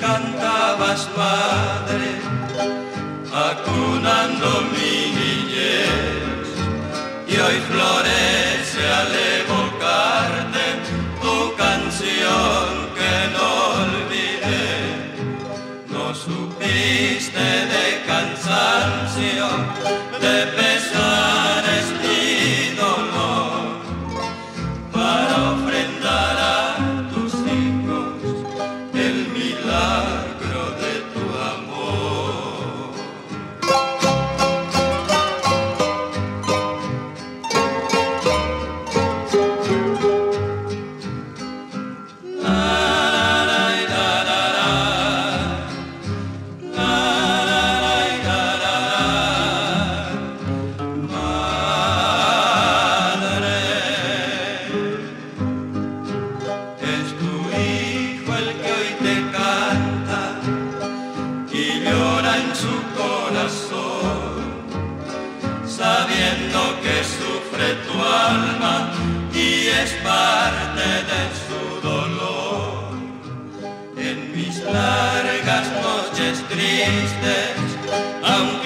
cantabas, madre, acunando mi niñez, y hoy florece al evocarte tu canción que no olvidé. No supiste de cansancio, de pesares y dolor, para ofrendar a tus hijos el milagro de tu amor. En su corazón, sabiendo que sufre tu alma y es parte de su dolor. En mis largas noches tristes, aún